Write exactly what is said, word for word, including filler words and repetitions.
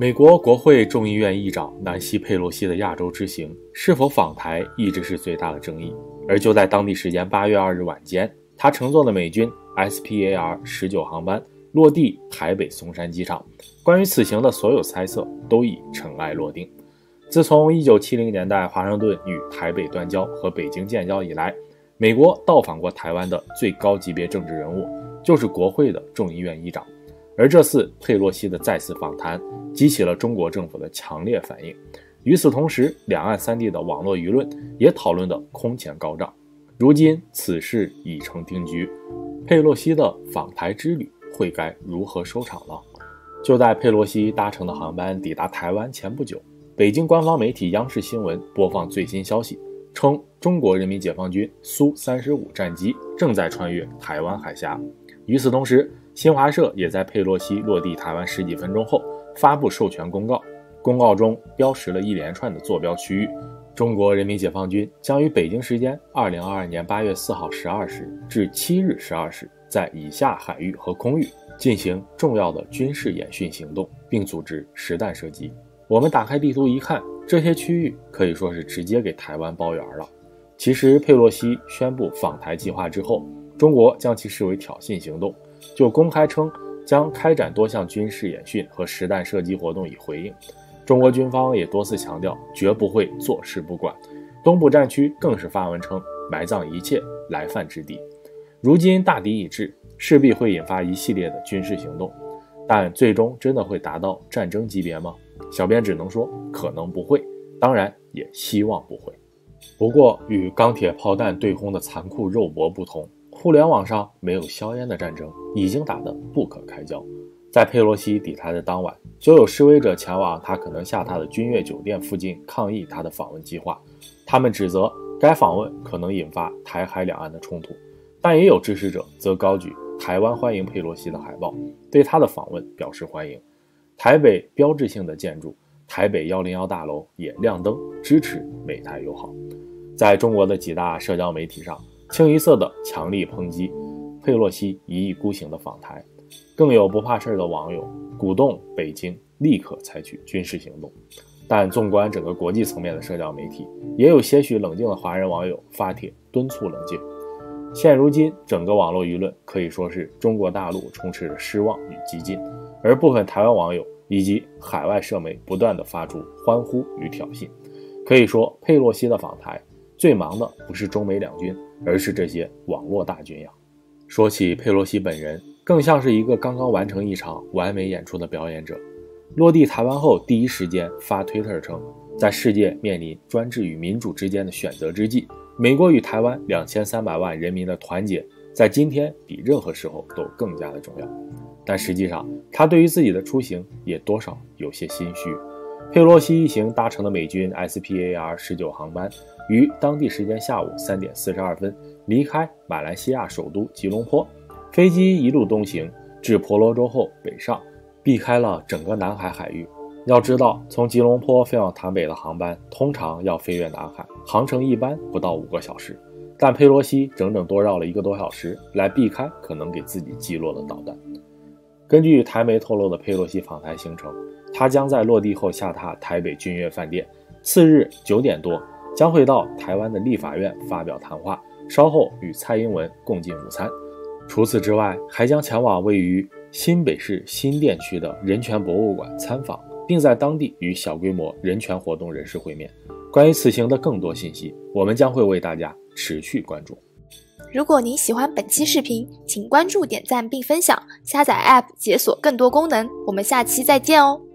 美国国会众议院议长南希·佩洛西的亚洲之行是否访台一直是最大的争议，而就在当地时间八月二日晚间，他乘坐的美军 S P A R 十九 航班落地台北松山机场，关于此行的所有猜测都已尘埃落定。自从一九七零年代华盛顿与台北断交和北京建交以来，美国到访过台湾的最高级别政治人物就是国会的众议院议长，而这次佩洛西的再次访谈激起了中国政府的强烈反应。与此同时，两岸三地的网络舆论也讨论得空前高涨。如今此事已成定局，佩洛西的访台之旅会该如何收场呢？就在佩洛西搭乘的航班抵达台湾前不久，北京官方媒体央视新闻播放最新消息，称中国人民解放军苏三十五战机正在穿越台湾海峡。与此同时，新华社也在佩洛西落地台湾十几分钟后发布授权公告，公告中标识了一连串的坐标区域。中国人民解放军将于北京时间二零二二年八月四号十二时至七日十二时，在以下海域和空域进行重要的军事演训行动，并组织实弹射击。我们打开地图一看，这些区域可以说是直接给台湾包圆了。其实佩洛西宣布访台计划之后，中国将其视为挑衅行动，就公开称将开展多项军事演训和实弹射击活动以回应。中国军方也多次强调绝不会坐视不管，东部战区更是发文称埋葬一切来犯之敌。如今大敌已至，势必会引发一系列的军事行动，但最终真的会达到战争级别吗？小编只能说可能不会，当然也希望不会。不过与钢铁炮弹对轰的残酷肉搏不同，互联网上没有硝烟的战争已经打得不可开交。在佩洛西抵台的当晚，就有示威者前往他可能下榻的君悦酒店附近抗议他的访问计划。他们指责该访问可能引发台海两岸的冲突，但也有支持者则高举台湾欢迎佩洛西的海报，对他的访问表示欢迎。台北标志性的建筑台北一零一大楼也亮灯支持美台友好。在中国的几大社交媒体上，清一色的强力抨击佩洛西一意孤行的访台，更有不怕事的网友鼓动北京立刻采取军事行动。但纵观整个国际层面的社交媒体，也有些许冷静的华人网友发帖敦促冷静。现如今整个网络舆论可以说是中国大陆充斥着失望与激进，而部分台湾网友以及海外社媒不断地发出欢呼与挑衅。可以说佩洛西的访台最忙的不是中美两军，而是这些网络大军呀。说起佩洛西本人，更像是一个刚刚完成一场完美演出的表演者。落地台湾后第一时间发推特称，在世界面临专制与民主之间的选择之际，美国与台湾两千三百万人民的团结在今天比任何时候都更加的重要。但实际上他对于自己的出行也多少有些心虚。佩洛西一行搭乘的美军 S P A R 十九 航班于当地时间下午三点四十二分离开马来西亚首都吉隆坡，飞机一路东行至婆罗洲后北上，避开了整个南海海域。要知道，从吉隆坡飞往台北的航班通常要飞越南海，航程一般不到五个小时，但佩洛西整整多绕了一个多小时来避开可能给自己击落的导弹。根据台媒透露的佩洛西访台行程，他将在落地后下榻台北君悦饭店，次日九点多将会到台湾的立法院发表谈话，稍后与蔡英文共进午餐。除此之外，还将前往位于新北市新店区的人权博物馆参访，并在当地与小规模人权活动人士会面。关于此行的更多信息，我们将会为大家持续关注。 如果您喜欢本期视频，请关注、点赞并分享，下载 App 解锁更多功能。我们下期再见哦。